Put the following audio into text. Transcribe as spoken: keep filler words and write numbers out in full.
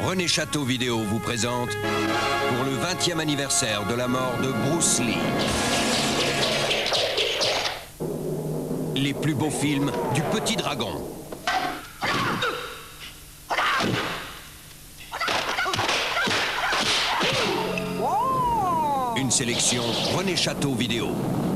René Château Vidéo vous présente pour le vingtième anniversaire de la mort de Bruce Lee. Les plus beaux films du Petit Dragon. Une sélection René Château Vidéo.